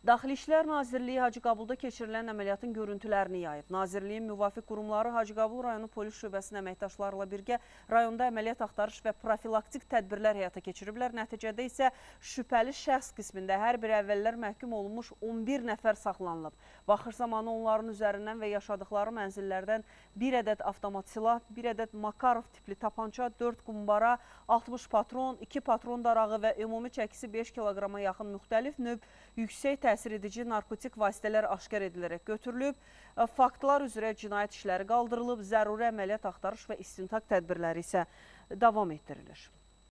Daxili İşlər Nazirliyi Hacıqabulda keçirilən əməliyyatın görüntülərini yayıb. Nazirliyin müvafiq qurumları Hacıqabul rayonu polis şöbəsinin əməkdaşlarla birgə rayonda əməliyyat axtarış və profilaktik tədbirlər həyata keçiriblər. Nəticədə isə şübhəli şəxs qismində hər bir əvvəllər məhkum olunmuş 11 nəfər saxlanılıb. Baxış zamanı onların üzərindən və yaşadıkları mənzillərdən 1 ədəd avtomat silah, 1 ədəd Makarov tipli tapança, 4 qumbara, 60 patron, 2 patron darağı və ümumi çəkisi 5 kiloqrama yaxın müxtəlif növ yüksək təsir edici narkotik vasitələr aşkar edilərək götürülüb. Faktlar üzrə cinayət işləri qaldırılıb, zəruri əməliyyat axtarış və istintaq tədbirləri isə davam etdirilir.